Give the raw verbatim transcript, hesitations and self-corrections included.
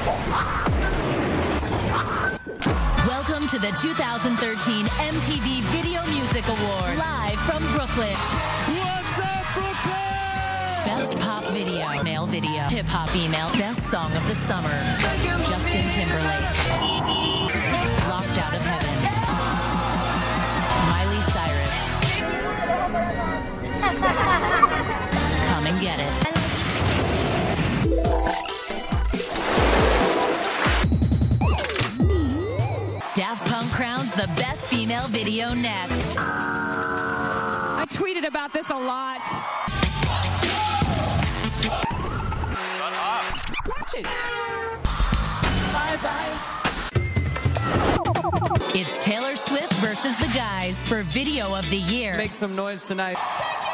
Welcome to the two thousand thirteen M T V Video Music Award, live from Brooklyn. What's up, Brooklyn? Best pop video, male video, hip hop female, best song of the summer, Justin Timberlake, Locked Out of Heaven, Miley Cyrus. Come and get it. Daft Punk crowns the best female video next. I tweeted about this a lot. Watch it. Bye bye. It's Taylor Swift versus the guys for Video of the Year. Make some noise tonight.